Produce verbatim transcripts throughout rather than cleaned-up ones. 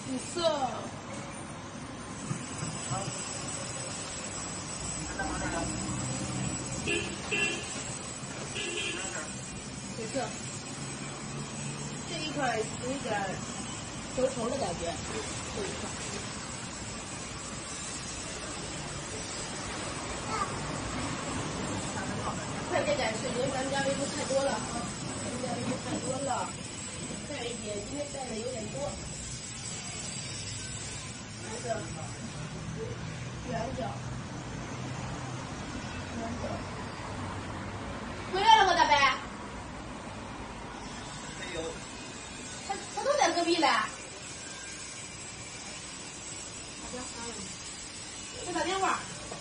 紫色。紫色。这一块有一点稠稠的感觉，这一块。快点点是因为咱们家维度太多了，咱们家维度太多了，带一点，今天带的有点多。这个圆角，圆角，回来了吗，大白？ 没有。 他他都在隔壁嘞。给他打电话。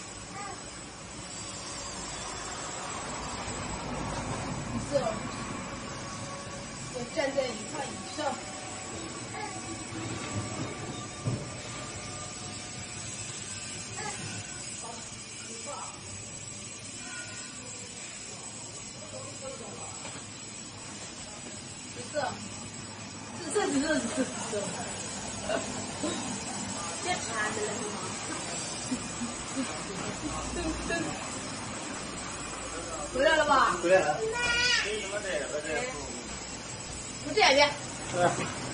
色，我站在一块以上。紫色，紫色，紫色，紫色，紫色。别查起来是吗？回来了吧？ 回来了。给你们带了个这。 不这边。 嗯。